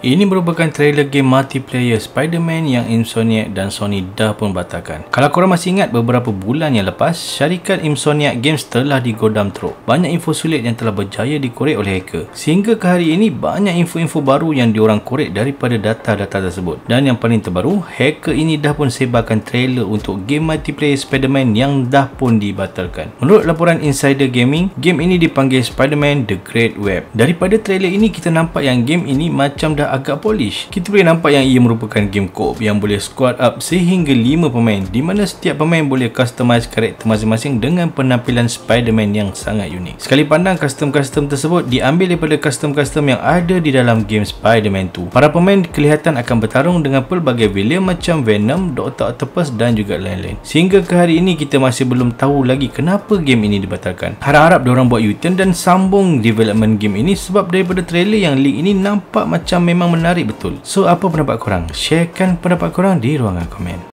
Ini merupakan trailer game multiplayer Spider-Man yang Insomniac dan Sony dah pun batalkan. Kalau korang masih ingat, beberapa bulan yang lepas, syarikat Insomniac Games telah digodam teruk. Banyak info sulit yang telah berjaya dikorek oleh hacker. Sehingga ke hari ini, banyak info-info baru yang diorang korek daripada data-data tersebut. Dan yang paling terbaru, hacker ini dah pun sebarkan trailer untuk game multiplayer Spider-Man yang dah pun dibatalkan. Menurut laporan Insider Gaming, game ini dipanggil Spider-Man The Great Web. Daripada trailer ini, kita nampak yang game ini macam dah agak polish. Kita boleh nampak yang ia merupakan game co-op yang boleh squad up sehingga 5 pemain, di mana setiap pemain boleh customize karakter masing-masing dengan penampilan Spider-Man yang sangat unik. Sekali pandang, custom-custom tersebut diambil daripada custom-custom yang ada di dalam game Spider-Man 2. Para pemain kelihatan akan bertarung dengan pelbagai villain macam Venom, Dr. Octopus dan juga lain-lain. Sehingga ke hari ini kita masih belum tahu lagi kenapa game ini dibatalkan. Harap-harap diorang buat U-turn dan sambung development game ini, sebab daripada trailer yang leak ini nampak macam memang menarik betul. So, apa pendapat korang? Sharekan pendapat korang di ruangan komen.